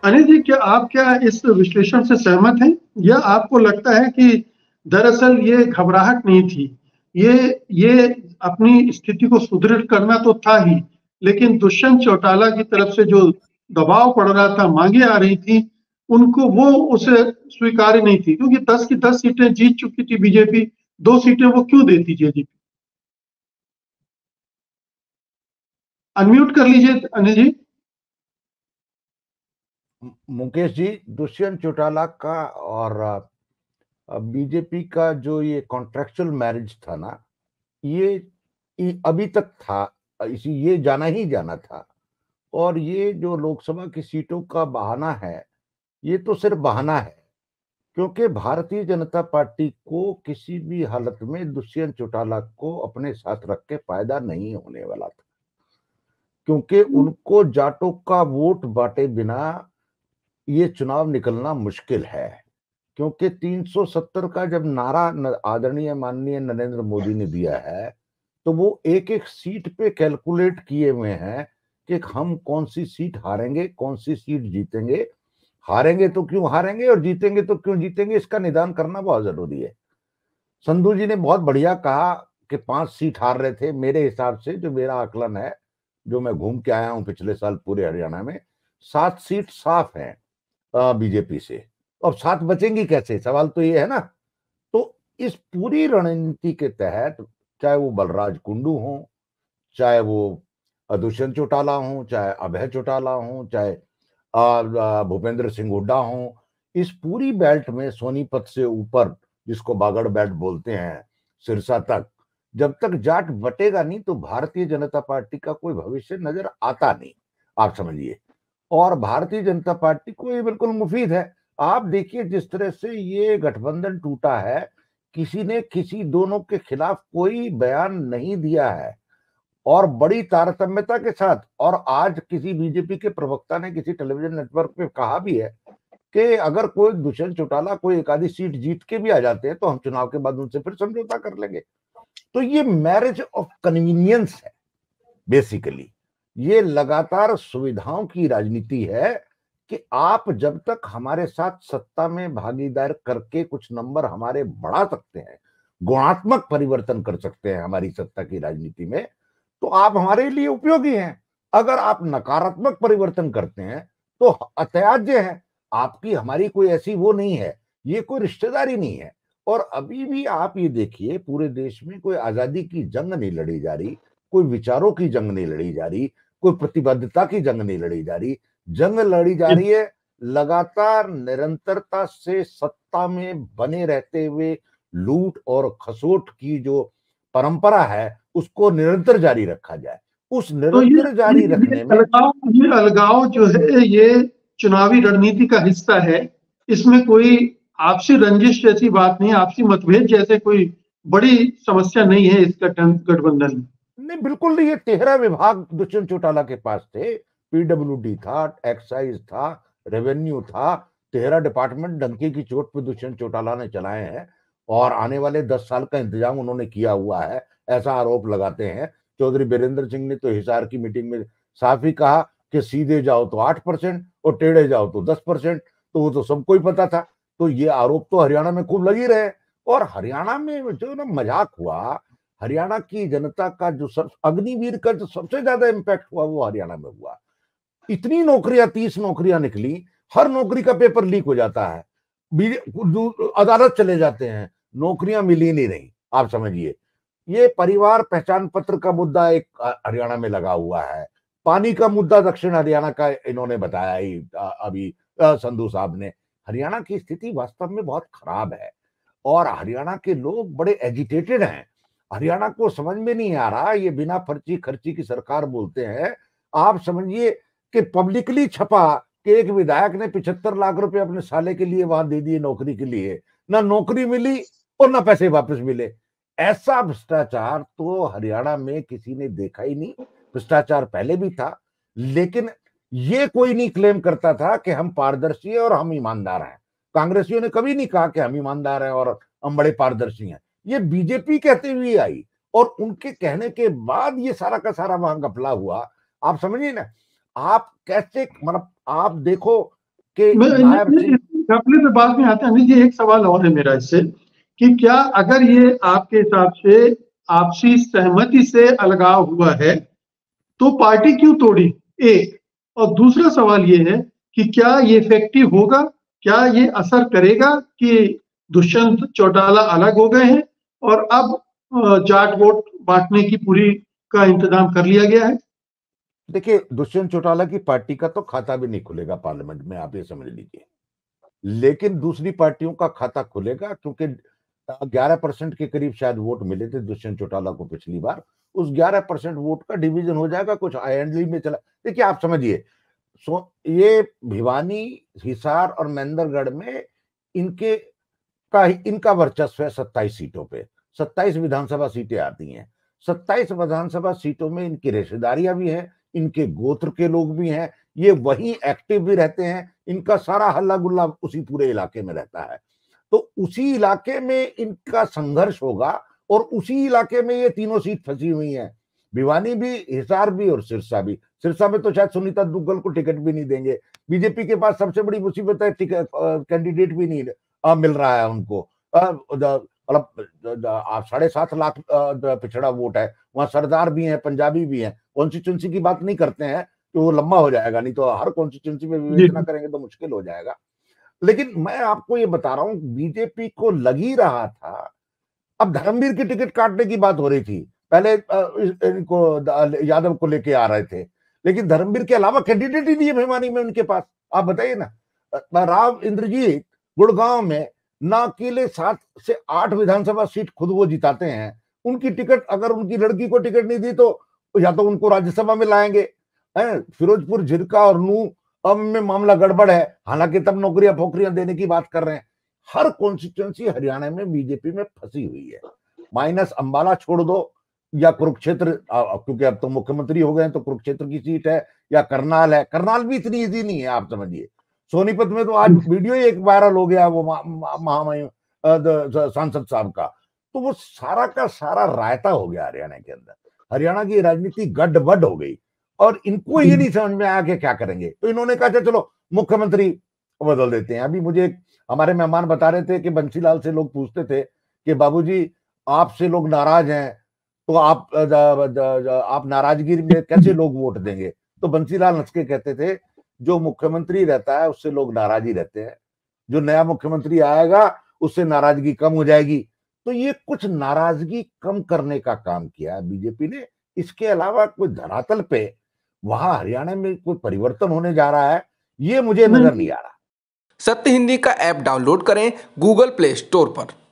अनिल जी, क्या इस विश्लेषण से सहमत हैं, या आपको लगता है कि दरअसल ये घबराहट नहीं थी, ये ये अपनी स्थिति को सुदृढ़ करना तो था ही, लेकिन दुष्यंत चौटाला की तरफ से जो दबाव पड़ रहा था, मांगे आ रही थी, उनको वो उसे स्वीकार्य नहीं थी, क्योंकि 10 की 10 सीटें जीत चुकी थी बीजेपी, 2 सीटें वो क्यों देती जेजेपी। अनम्यूट कर लीजिए अनिल जी। मुकेश जी, दुष्यंत चौटाला का और बीजेपी का जो ये कॉन्ट्रेक्चुअल मैरिज था ना, ये अभी तक था, इसी ये जाना ही जाना था। और ये जो लोकसभा की सीटों का बहाना है, ये तो सिर्फ बहाना है, क्योंकि भारतीय जनता पार्टी को किसी भी हालत में दुष्यंत चौटाला को अपने साथ रख के फायदा नहीं होने वाला था, क्योंकि उनको जाटों का वोट बांटे बिना ये चुनाव निकलना मुश्किल है। क्योंकि 370 का जब नारा आदरणीय माननीय नरेंद्र मोदी ने दिया है, तो वो एक एक सीट पे कैलकुलेट किए हुए हैं कि हम कौन सी सीट हारेंगे, कौन सी सीट जीतेंगे, हारेंगे तो क्यों हारेंगे और जीतेंगे तो क्यों जीतेंगे, इसका निदान करना बहुत जरूरी है। संधू जी ने बहुत बढ़िया कहा कि 5 सीट हार रहे थे। मेरे हिसाब से, जो मेरा आकलन है, जो मैं घूम के आया हूं पिछले साल पूरे हरियाणा में, 7 सीट साफ है बीजेपी से। अब 7 बचेंगी कैसे, सवाल तो ये है ना। तो इस पूरी रणनीति के तहत, चाहे वो बलराज कुंडू हो, चाहे वो दुष्यंत चौटाला हो, चाहे अभय चौटाला हो, चाहे भूपेंद्र सिंह हुड्डा हो, इस पूरी बेल्ट में सोनीपत से ऊपर, जिसको बागड़ बेल्ट बोलते हैं, सिरसा तक, जब तक जाट बटेगा नहीं तो भारतीय जनता पार्टी का कोई भविष्य नजर आता नहीं, आप समझिए। और भारतीय जनता पार्टी को ये बिल्कुल मुफीद है। आप देखिए जिस तरह से ये गठबंधन टूटा है, किसी ने किसी दोनों के खिलाफ कोई बयान नहीं दिया है, और बड़ी तारतम्यता के साथ। और आज किसी बीजेपी के प्रवक्ता ने किसी टेलीविजन नेटवर्क पे कहा भी है कि अगर कोई दुष्यंत चौटाला कोई एक आधी सीट जीत के भी आ जाते हैं तो हम चुनाव के बाद उनसे फिर समझौता कर लेंगे। तो ये मैरिज ऑफ कन्वीनियंस है बेसिकली। ये लगातार सुविधाओं की राजनीति है कि आप जब तक हमारे साथ सत्ता में भागीदार करके कुछ नंबर हमारे बढ़ा सकते हैं, गुणात्मक परिवर्तन कर सकते हैं हमारी सत्ता की राजनीति में, तो आप हमारे लिए उपयोगी हैं। अगर आप नकारात्मक परिवर्तन करते हैं तो अत्याज्य है। आपकी हमारी कोई ऐसी वो नहीं है, ये कोई रिश्तेदारी नहीं है। और अभी भी आप ये देखिए, पूरे देश में कोई आजादी की जंग नहीं लड़ी जा रही, कोई विचारों की जंग नहीं लड़ी जा रही, कोई प्रतिबद्धता की जंग नहीं लड़ी जा रही। जंग लड़ी जा रही है लगातार निरंतरता से सत्ता में बने रहते हुए लूट और खसोट की जो परंपरा है उसको निरंतर जारी रखा जाए। उस तो निरंतर जारी रखने में ये अलगाव जो है, ये चुनावी रणनीति का हिस्सा है। इसमें कोई आपसी रंजिश जैसी बात नहीं, आपसी मतभेद जैसे कोई बड़ी समस्या नहीं है इस गठबंधन में। नहीं, बिल्कुल नहीं। ये 13 विभाग दुष्यंत चौटाला के पास थे। पीडब्ल्यूडी था, एक्साइज था, रेवेन्यू था। 13 डिपार्टमेंट डंके की चोट पे दुष्यंत चौटाला ने चलाए हैं, और आने वाले 10 साल का इंतजाम उन्होंने किया हुआ है, ऐसा आरोप लगाते हैं। चौधरी बीरेंद्र सिंह ने तो हिसार की मीटिंग में साफ ही कहा कि सीधे जाओ तो 8% और टेढ़े जाओ तो 10%। तो वो तो सबको ही पता था। तो ये आरोप तो हरियाणा में खूब लग ही रहे। और हरियाणा में जो ना मजाक हुआ, हरियाणा की जनता का जो सब अग्निवीर का जो सबसे ज्यादा इंपैक्ट हुआ वो हरियाणा में हुआ। इतनी नौकरियां, 30 नौकरियां निकली, हर नौकरी का पेपर लीक हो जाता है, अदालत चले जाते हैं, नौकरियां मिल ही नहीं रही, आप समझिए। ये परिवार पहचान पत्र का मुद्दा एक हरियाणा में लगा हुआ है। पानी का मुद्दा दक्षिण हरियाणा का इन्होंने बताया ही अभी संधू साहब ने। हरियाणा की स्थिति वास्तव में बहुत खराब है, और हरियाणा के लोग बड़े एजिटेटेड हैं। हरियाणा को समझ में नहीं आ रहा, ये बिना पर्ची खर्ची की सरकार बोलते हैं। आप समझिए कि पब्लिकली छपा कि एक विधायक ने 75 लाख रुपए अपने साले के लिए वहां दे दिए नौकरी के लिए, ना नौकरी मिली और ना पैसे वापस मिले। ऐसा भ्रष्टाचार तो हरियाणा में किसी ने देखा ही नहीं। भ्रष्टाचार पहले भी था, लेकिन ये कोई नहीं क्लेम करता था कि हम पारदर्शी है और हम ईमानदार हैं। कांग्रेसियों ने कभी नहीं कहा कि हम ईमानदार हैं और हम बड़े पारदर्शी हैं। ये बीजेपी कहते हुए आई, और उनके कहने के बाद ये सारा का सारा वहां घपला हुआ। आप समझिए ना, आप कैसे, मतलब आप देखो, कि नायब सिंह घपले पे बाद में आते हैं। अनिल जी, एक सवाल और है मेरा इससे कि क्या अगर ये आपके हिसाब से आपसी सहमति से अलगाव हुआ है तो पार्टी क्यों तोड़ी, एक। और दूसरा सवाल ये है कि क्या ये इफेक्टिव होगा, क्या ये असर करेगा कि दुष्यंत चौटाला अलग हो गए हैं और अब जाट वोट बांटने की पूरी का इंतजाम कर लिया गया है? देखिए, दुष्यंत चौटाला की पार्टी का तो खाता भी नहीं खुलेगा पार्लियामेंट में, आप ये समझ लीजिए। लेकिन दूसरी पार्टियों का खाता खुलेगा, क्योंकि 11% के करीब शायद वोट मिले थे दुष्यंत चौटाला को पिछली बार। उस 11% वोट का डिवीजन हो जाएगा, कुछ आईएनडी में चला। देखिए, आप समझिए, ये भिवानी, हिसार और महेंद्रगढ़ में इनका वर्चस्व है 27 सीटों पे। 27 विधानसभा सीटें आती हैं। 27 विधानसभा सीटों में इनकी रिश्तेदारियां भी हैं, इनके गोत्र के लोग भी हैं, ये वहीं एक्टिव भी रहते हैं, इनका सारा हल्ला गुल्ला उसी पूरे इलाके में रहता है। तो उसी इलाके में इनका संघर्ष होगा और उसी इलाके में ये तीनों सीट फंसी हुई हैं, भिवानी भी, हिसार भी और सिरसा भी। सिरसा में तो शायद सुनीता दुग्गल को टिकट भी नहीं देंगे। बीजेपी के पास सबसे बड़ी मुसीबत है, कैंडिडेट भी नहीं मिल रहा है उनको। मतलब 7.5 लाख पिछड़ा वोट है, वहां सरदार भी हैं, पंजाबी भी हैं। कॉन्स्टिट्यूंसी की बात नहीं करते हैं तो वो लंबा हो जाएगा, नहीं तो हर कॉन्स्टिट्यूंसी में विवेचना करेंगे तो मुश्किल हो जाएगा। लेकिन मैं आपको ये बता रहा हूं, बीजेपी को लग ही रहा था। अब धर्मवीर की टिकट काटने की बात हो रही थी, पहले इनको यादव को लेके आ रहे थे, लेकिन धर्मवीर के अलावा कैंडिडेट ही नहीं है भिवानी में उनके पास। आप बताइए ना, राव इंद्रजीत गुड़गांव में ना अकेले 7 से 8 विधानसभा सीट खुद वो जिताते हैं। उनकी टिकट, अगर उनकी लड़की को टिकट नहीं दी तो या तो उनको राज्यसभा में लाएंगे। फिरोजपुर, झिरका और नूह अब में मामला गड़बड़ है, हालांकि तब नौकरियां फोकरियां देने की बात कर रहे हैं। हर कॉन्स्टिट्यूंसी हरियाणा में बीजेपी में फंसी हुई है, माइनस अंबाला छोड़ दो, या कुरुक्षेत्र, क्योंकि अब तो मुख्यमंत्री हो गए तो कुरुक्षेत्र की सीट है, या करनाल है। करनाल भी इतनी इजी नहीं है, आप समझिए। सोनीपत में तो आज वीडियो ही एक वायरल हो गया वो महामहिम सांसद साहब का। तो वो सारा का सारा रायता हो गया हरियाणा के अंदर। हरियाणा की राजनीति गड्ढ हो गई और इनको ये नहीं समझ में आया कि क्या करेंगे, तो इन्होंने कहा चलो मुख्यमंत्री बदल देते हैं। अभी मुझे हमारे मेहमान बता रहे थे कि बंसीलाल से लोग पूछते थे कि बाबूजी आपसे लोग नाराज हैं तो आप नाराजगी में कैसे लोग वोट देंगे? तो बंसीलाल हंस के कहते थे, जो मुख्यमंत्री रहता है उससे लोग नाराज ही रहते हैं, जो नया मुख्यमंत्री आएगा उससे नाराजगी कम हो जाएगी। तो ये कुछ नाराजगी कम करने का काम किया है बीजेपी ने। इसके अलावा कोई धरातल पे वहां हरियाणा में कोई परिवर्तन होने जा रहा है, ये मुझे नजर नहीं आ रहा। सत्य हिंदी का ऐप डाउनलोड करें गूगल प्ले स्टोर पर।